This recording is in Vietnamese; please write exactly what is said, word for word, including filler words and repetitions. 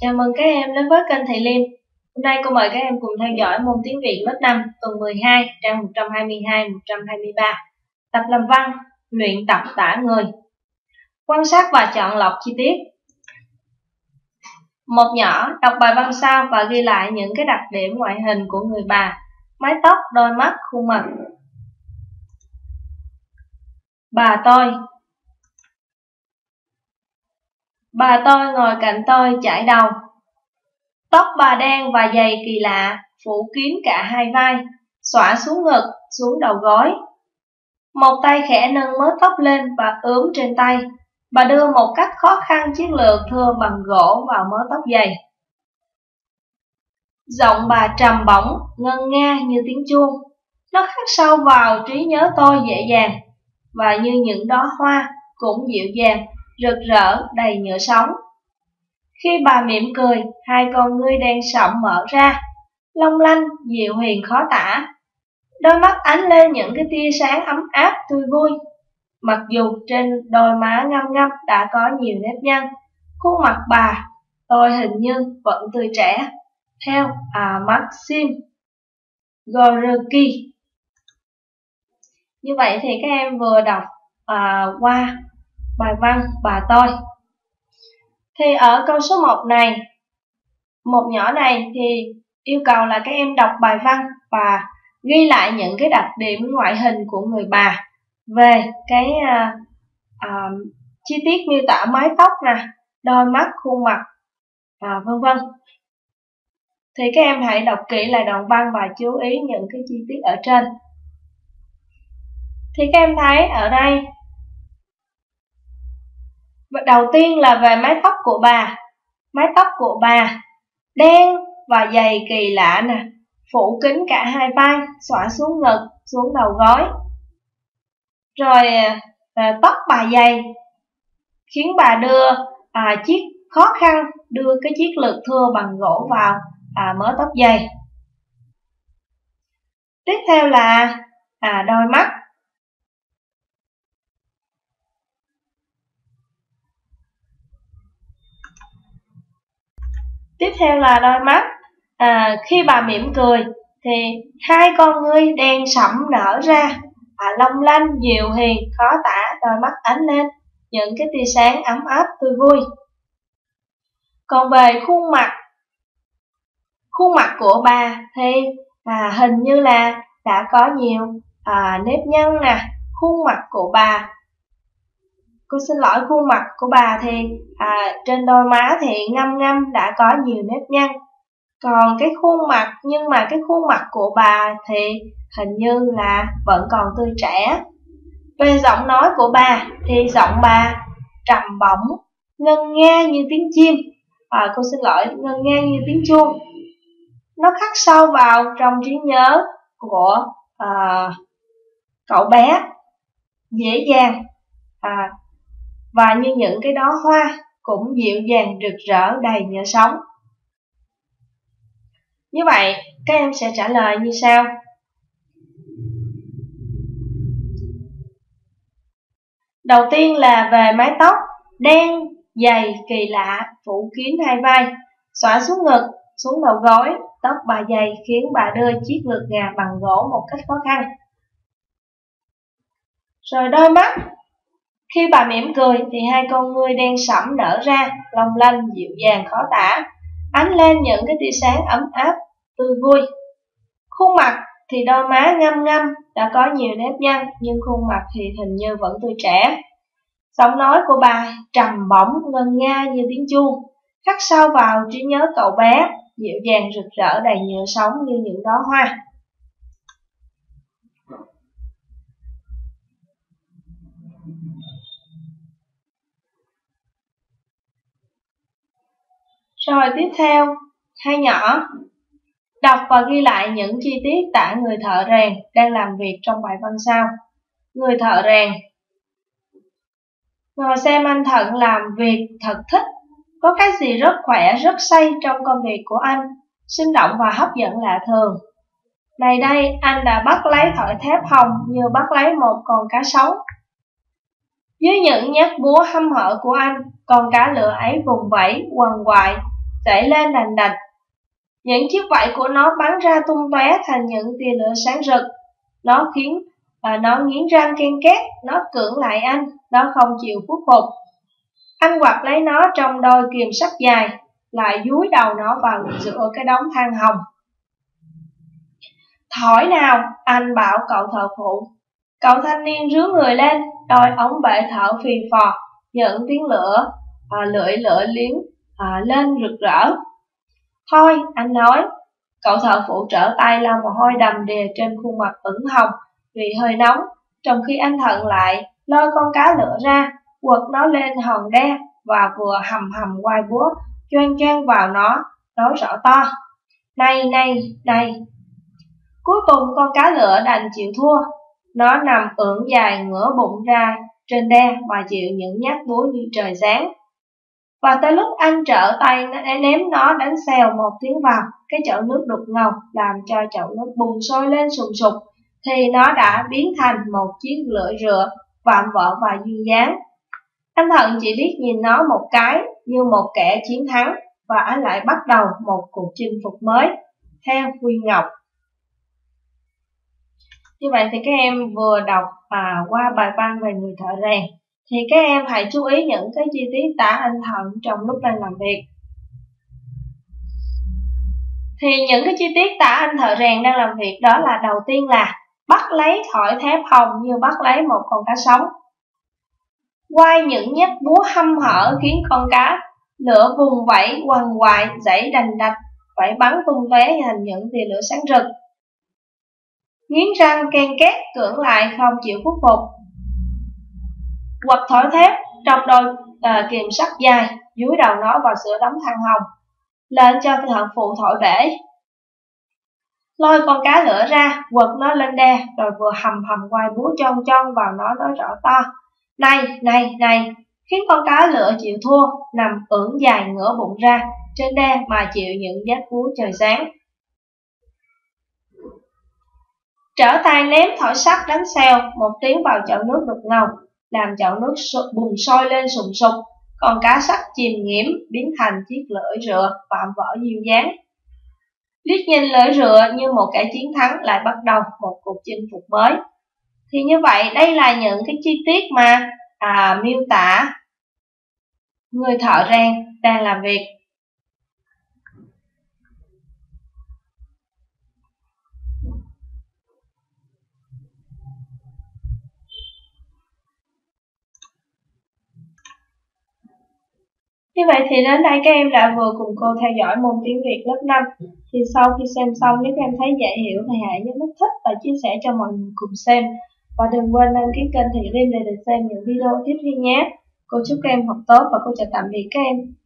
Chào mừng các em đến với kênh Thầy Liêm. Hôm nay cô mời các em cùng theo dõi môn tiếng Việt lớp năm tuần mười hai, trang một trăm hai mươi hai đến một trăm hai mươi ba. Tập làm văn, luyện tập tả người. Quan sát và chọn lọc chi tiết. Một nhỏ đọc bài văn sau và ghi lại những cái đặc điểm ngoại hình của người bà: mái tóc, đôi mắt, khuôn mặt. Bà tôi. Bà tôi ngồi cạnh tôi chải đầu. Tóc bà đen và dày kỳ lạ, phủ kín cả hai vai, xõa xuống ngực, xuống đầu gối. Một tay khẽ nâng mớ tóc lên và ướm trên tay. Bà đưa một cách khó khăn chiếc lược thưa bằng gỗ vào mớ tóc dày. Giọng bà trầm bổng, ngân nga như tiếng chuông. Nó khắc sâu vào trí nhớ tôi dễ dàng, và như những đóa hoa cũng dịu dàng, rực rỡ, đầy nhựa sống. Khi bà mỉm cười, hai con ngươi đen sậm mở ra, long lanh, dịu hiền khó tả. Đôi mắt ánh lên những cái tia sáng ấm áp, tươi vui. Mặc dù trên đôi má ngăm ngăm đã có nhiều nếp nhăn, khuôn mặt bà tôi hình như vẫn tươi trẻ. Theo à, Maxim Gorky. Như vậy thì các em vừa đọc à, qua bài văn bà tôi. Thì ở câu số một này, một nhỏ này thì yêu cầu là các em đọc bài văn và ghi lại những cái đặc điểm ngoại hình của người bà về cái à, à, chi tiết miêu tả mái tóc nè, đôi mắt, khuôn mặt, à, vân vân. Thì các em hãy đọc kỹ lại đoạn văn và chú ý những cái chi tiết ở trên. Thì các em thấy ở đây, đầu tiên là về mái tóc của bà. Mái tóc của bà đen và dày kỳ lạ nè, phủ kín cả hai vai, xõa xuống ngực, xuống đầu gối. Rồi à, tóc bà dày khiến bà đưa à, chiếc khó khăn đưa cái chiếc lược thưa bằng gỗ vào à, mớ tóc dày. Tiếp theo là à, đôi mắt. Tiếp theo là đôi mắt. À, khi bà mỉm cười thì hai con ngươi đen sẫm nở ra, à, long lanh, dịu hiền, khó tả, đôi mắt ánh lên những cái tia sáng ấm áp, tươi vui. Còn về khuôn mặt, khuôn mặt của bà thì à, hình như là đã có nhiều à, nếp nhăn nè. Khuôn mặt của bà, cô xin lỗi, khuôn mặt của bà thì à, trên đôi má thì ngăm ngăm đã có nhiều nếp nhăn. Còn cái khuôn mặt, nhưng mà cái khuôn mặt của bà thì hình như là vẫn còn tươi trẻ. Về giọng nói của bà thì giọng bà trầm bổng, ngân nga như tiếng chim. À, cô xin lỗi, ngân nga như tiếng chuông. Nó khắc sâu vào trong trí nhớ của à, cậu bé, dễ dàng, à, và như những cái đóa hoa cũng dịu dàng, rực rỡ, đầy nhựa sống. Như vậy, các em sẽ trả lời như sau. Đầu tiên là về mái tóc đen, dày, kỳ lạ, phủ kín hai vai, xõa xuống ngực, xuống đầu gối. Tóc bà dày khiến bà đưa chiếc lược gà bằng gỗ một cách khó khăn. Rồi đôi mắt. Khi bà mỉm cười thì hai con ngươi đen sẫm nở ra, long lanh, dịu dàng, khó tả, ánh lên những cái tia sáng ấm áp, tươi vui. Khuôn mặt thì đôi má ngăm ngăm đã có nhiều nếp nhăn, nhưng khuôn mặt thì hình như vẫn tươi trẻ. Giọng nói của bà trầm bổng, ngân nga như tiếng chuông, khắc sâu vào trí nhớ cậu bé, dịu dàng, rực rỡ, đầy nhựa sống như những đóa hoa. Rồi tiếp theo, hai nhỏ đọc và ghi lại những chi tiết tả người thợ rèn đang làm việc trong bài văn sau. Người thợ rèn. Ngồi xem anh Thận làm việc thật thích. Có cái gì rất khỏe, rất say trong công việc của anh, sinh động và hấp dẫn lạ thường. Này đây, anh đã bắt lấy thỏi thép hồng như bắt lấy một con cá sống. Dưới những nhát búa hăm hở của anh, con cá lửa ấy vùng vẫy, quằn quại, dậy lên đành đạch. Những chiếc vảy của nó bắn ra tung tóe thành những tia lửa sáng rực. Nó khiến và nó nghiến răng ken két, nó cưỡng lại anh, nó không chịu khuất phục. Anh quặt lấy nó trong đôi kìm sắt dài, lại dúi đầu nó vào giữa cái đống than hồng. Thổi nào, anh bảo cậu thợ phụ. Cậu thanh niên rướn người lên, đôi ống bể thở phì phò, những tiếng lửa, à, lưỡi lửa liếng à, lên rực rỡ. Thôi, anh nói. Cậu thợ phụ trở tay lau mồ hôi đầm đìa trên khuôn mặt ửng hồng vì hơi nóng, trong khi anh thận lại lôi con cá lửa ra, quật nó lên hòn đe và vừa hầm hầm quay búa choang choang vào nó, nói rõ to: Này, này, này! Cuối cùng con cá lửa đành chịu thua. Nó nằm ưỡn dài ngửa bụng ra trên đe mà chịu những nhát búa như trời giáng. Và tới lúc anh trở tay ném nó đánh xèo một tiếng vào cái chậu nước đục ngầu, làm cho chậu nước bùng sôi lên sùng sục, thì nó đã biến thành một chiếc lưỡi rựa vạm vỡ và duyên dáng. Anh Thận chỉ biết nhìn nó một cái như một kẻ chiến thắng, và anh lại bắt đầu một cuộc chinh phục mới theo Huy Ngọc. Như vậy thì các em vừa đọc à, qua bài văn về người thợ rèn, thì các em hãy chú ý những cái chi tiết tả anh Thận trong lúc đang làm việc. Thì những cái chi tiết tả anh thợ rèn đang làm việc đó là: đầu tiên là bắt lấy thỏi thép hồng như bắt lấy một con cá sống, quay những nhát búa hăm hở khiến con cá lửa vùng vẫy quằn quại dãy đành đạch, vẫy bắn tung tóe thành những tia lửa sáng rực, nghiến răng ken két cưỡng lại không chịu khuất phục, quật thỏi thép trong đôi uh, kìm sắt dài, dúi đầu nó vào giữa đống than hồng, lệnh cho thợ phụ thổi bể, lôi con cá lửa ra, quật nó lên đe, rồi vừa hầm hầm quay búa chon chon vào nó, nói rõ to: Này, này, này! Khiến con cá lửa chịu thua, nằm ưỡn dài ngửa bụng ra trên đe mà chịu những nhát búa trời giáng. Trở tay ném thỏi sắt đánh xèo một tiếng vào chậu nước đục ngầu, làm chậu nước bùng sôi lên sùng sục, còn cá sắt chìm nghiễm biến thành chiếc lưỡi rựa vạm vỡ duyên dáng. Liếc nhìn lưỡi rựa như một kẻ chiến thắng, lại bắt đầu một cuộc chinh phục mới. Thì như vậy, đây là những cái chi tiết mà à, miêu tả người thợ rèn đang làm việc. Như vậy thì đến đây các em đã vừa cùng cô theo dõi môn tiếng Việt lớp năm. Thì sau khi xem xong, nếu các em thấy dễ hiểu thì hãy nhấn nút thích và chia sẻ cho mọi người cùng xem. Và đừng quên đăng ký kênh Thị Liêm để được xem những video tiếp theo nhé. Cô chúc các em học tốt và cô chào tạm biệt các em.